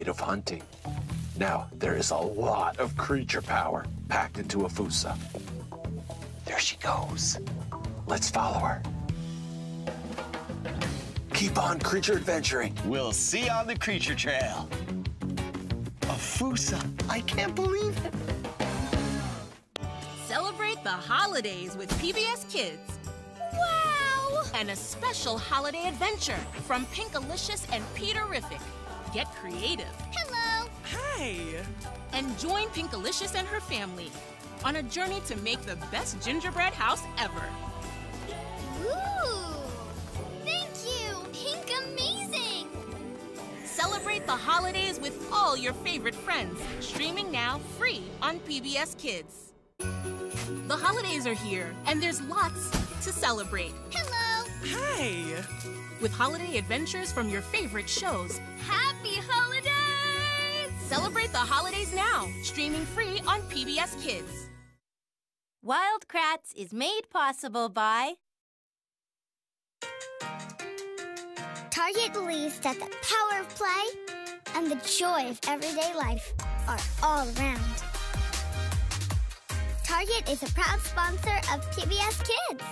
of hunting. Now, there is a lot of creature power packed into Afusa. There she goes. Let's follow her. Keep on creature adventuring. We'll see you on the creature trail. Afusa, I can't believe it. Celebrate the holidays with PBS Kids. Wow! And a special holiday adventure from Pinkalicious and Peterific. Get creative. Hello. Hi. And join Pinkalicious and her family on a journey to make the best gingerbread house ever. Ooh! Thank you! Pink amazing! Celebrate the holidays with all your favorite friends. Streaming now free on PBS Kids. The holidays are here, and there's lots to celebrate. Hello! Hi. With holiday adventures from your favorite shows. Happy holidays! Celebrate the holidays now, streaming free on PBS Kids. Wild Kratts is made possible by Target believes that the power of play and the joy of everyday life are all around. Target is a proud sponsor of PBS Kids.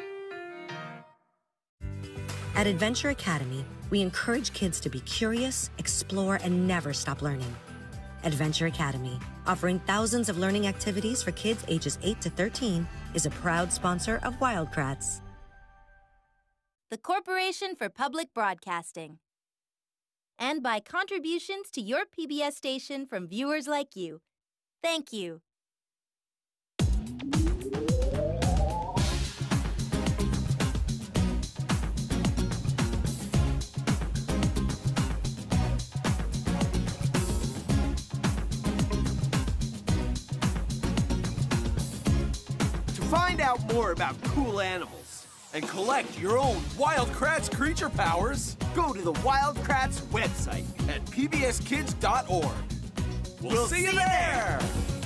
At Adventure Academy, we encourage kids to be curious, explore, and never stop learning. Adventure Academy, offering thousands of learning activities for kids ages 8 to 13, is a proud sponsor of Wild Kratts. the Corporation for Public Broadcasting, and by contributions to your PBS station from viewers like you. Thank you. Find out more about cool animals and collect your own Wild Kratts creature powers, go to the Wild Kratts website at pbskids.org. We'll see you there!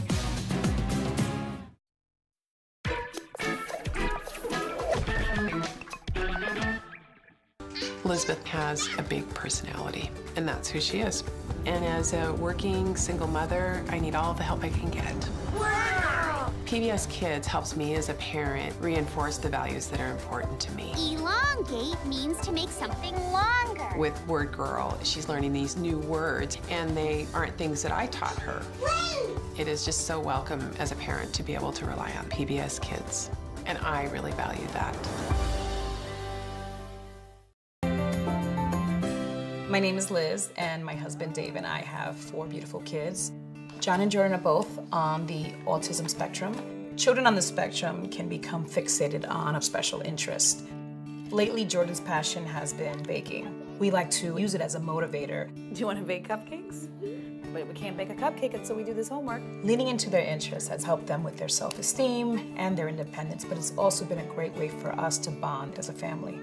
Elizabeth has a big personality, and that's who she is. And as a working single mother, I need all the help I can get. Wow! PBS Kids helps me as a parent reinforce the values that are important to me. Elongate means to make something longer. With Word Girl, she's learning these new words, and they aren't things that I taught her. It is just so welcome as a parent to be able to rely on PBS Kids, and I really value that. My name is Liz, and my husband Dave and I have 4 beautiful kids. John and Jordan are both on the autism spectrum. Children on the spectrum can become fixated on a special interest. Lately, Jordan's passion has been baking. We like to use it as a motivator. Do you want to bake cupcakes? But we can't bake a cupcake until we do this homework. Leaning into their interests has helped them with their self-esteem and their independence, but it's also been a great way for us to bond as a family.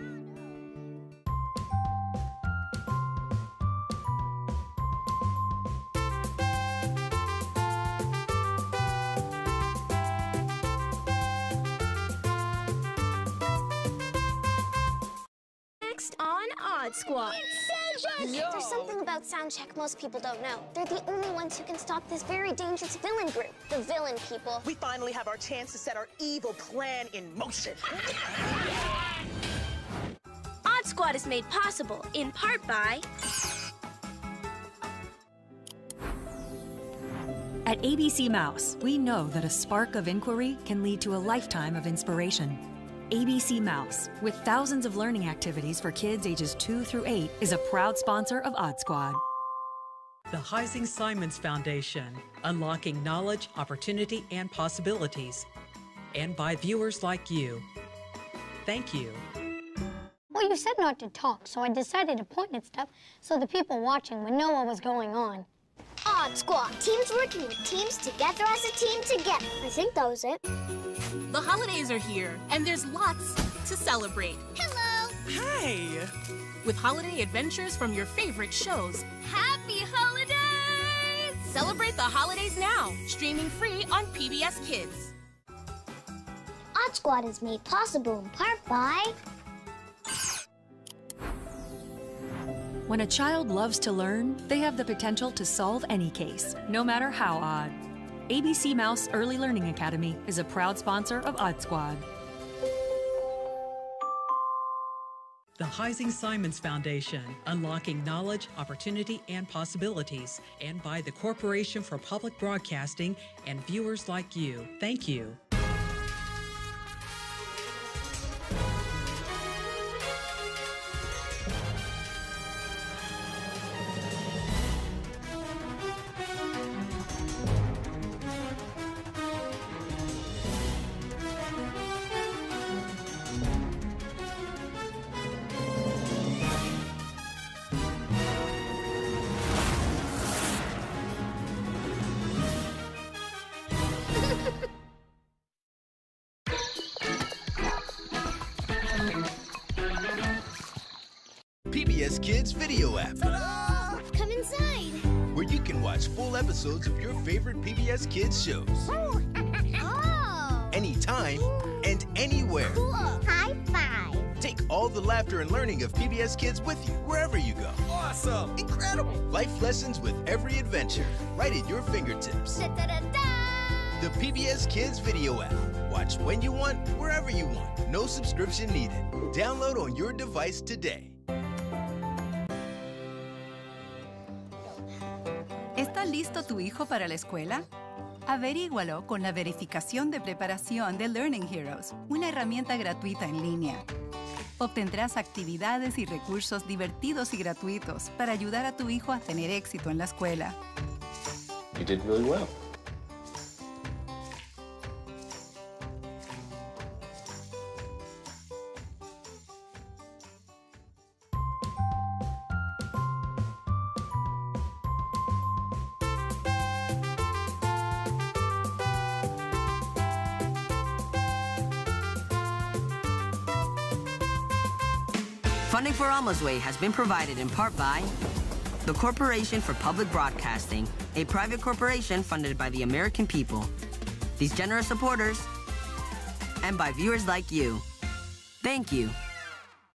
Odd Squad. There's something about Soundcheck most people don't know. They're the only ones who can stop this very dangerous villain group, the Villain People. We finally have our chance to set our evil plan in motion. Odd Squad is made possible in part by... At ABC Mouse, we know that a spark of inquiry can lead to a lifetime of inspiration. ABC Mouse, with thousands of learning activities for kids ages 2 through 8, is a proud sponsor of Odd Squad. The Heising Simons Foundation, unlocking knowledge, opportunity, and possibilities. And by viewers like you. Thank you. Well, you said not to talk, so I decided to point at stuff so the people watching would know what was going on. Odd Squad, teams working with teams together as a team together. I think that was it. The holidays are here, and there's lots to celebrate. Hello! Hi! With holiday adventures from your favorite shows. Happy holidays! Celebrate the holidays now, streaming free on PBS Kids. Odd Squad is made possible in part by... When a child loves to learn, they have the potential to solve any case, no matter how odd. ABC Mouse Early Learning Academy is a proud sponsor of Odd Squad. The Heising Simons Foundation, unlocking knowledge, opportunity, and possibilities. And by the Corporation for Public Broadcasting and viewers like you. Thank you. PBS Kids video app. Come inside. Where you can watch full episodes of your favorite PBS Kids shows. Oh. Anytime and anywhere. Cool. High five. Take all the laughter and learning of PBS Kids with you wherever you go. Awesome! Incredible! Life lessons with every adventure, right at your fingertips. Da-da-da-da. The PBS Kids video app. Watch when you want, wherever you want. No subscription needed. Download on your device today. ¿Está listo tu hijo para la escuela? Averígualo con la verificación de preparación de Learning Heroes, una herramienta gratuita en línea. Obtendrás actividades y recursos divertidos y gratuitos para ayudar a tu hijo a tener éxito en la escuela. You did really well. Funding for Alma's Way has been provided in part by the Corporation for Public Broadcasting, a private corporation funded by the American people. These generous supporters, and by viewers like you. Thank you.